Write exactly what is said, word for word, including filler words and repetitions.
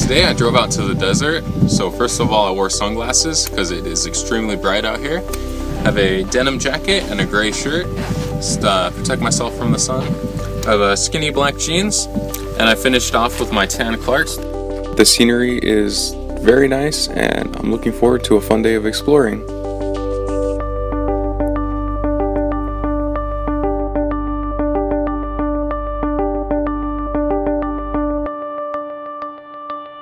today I drove out to the desert. So first of all, I wore sunglasses because it is extremely bright out here. I have a denim jacket and a gray shirt just uh, protect myself from the sun. I have a skinny black jeans, and I finished off with my tan Clarks. The scenery is very nice, and I'm looking forward to a fun day of exploring.